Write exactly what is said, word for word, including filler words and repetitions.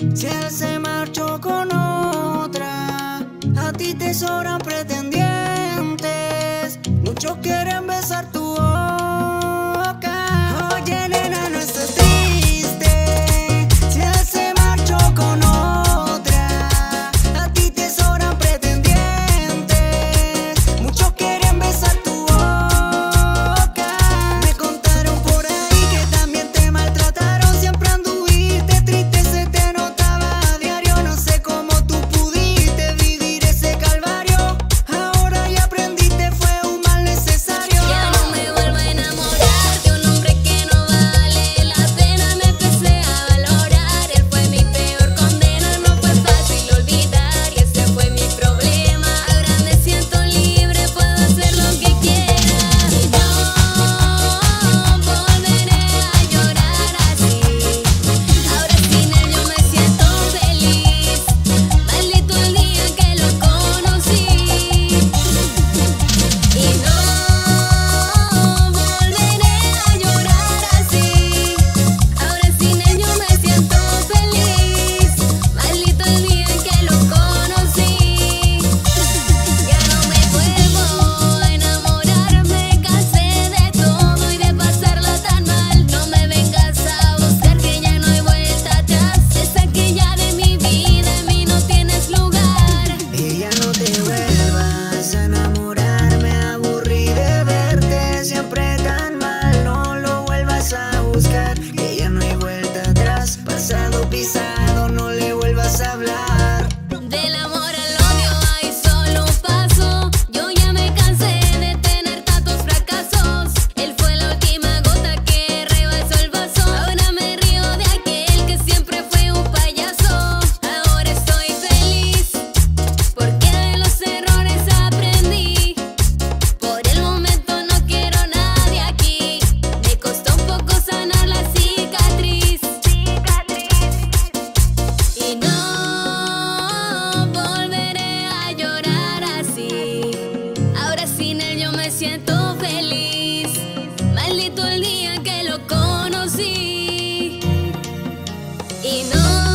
Si él se marchó con otra, a ti te sobran pretendientes. Muchos quieren besar tu boca. Oye, nena, no estés triste. Si él se marchó con otra, a ti te sobran pretendientes. Muchos quieren besar tu boca. Me contaron por ahí que también te maltrataron. Siempre anduviste triste, se te notaba a diario. No sé cómo tú pudiste vivir ese calvario. Ahora ya aprendiste, fue un mal necesario. Ya no me vuelvo a enamorar de un hombre que no vale la pena. Me empecé a valorar, él fue mi peor condena. No fue fácil olvidar y ese fue mi problema. Ahora me siento libre, puedo hacer lo que quiera. Y no volveré a llorar así. Ahora sin él yo me siento feliz. Maldito el día que lo conocí. Y no volveré a llorar así. Ahora sin él yo me siento feliz. Maldito el día que lo conocí. Ya no me vuelvo a enamorar, me cansé de todo y de pasarla tan mal. No me vengas a buscar que ya no hay vuelta atrás. Es aquella de mi vida, en mí no tienes lugar. Y ya no te vuelvas a enamorar, me aburrí de verte siempre tan mal. No lo vuelvas a buscar, que ya no hay vuelta atrás. Pasado pisado, no le vuelvas a hablar. Del amor al odio hay solo un paso. Yo ya me cansé de tener tantos fracasos. Él fue la última gota que rebasó el vaso. Ahora me río de aquel que siempre fue un payaso. Ahora estoy feliz porque de los errores aprendí. Por el momento no quiero a nadie aquí. Me costó un poco sanar la cicatriz. Y no volveré a llorar así. Ahora sin él yo me siento feliz. Maldito el día que lo conocí. Y no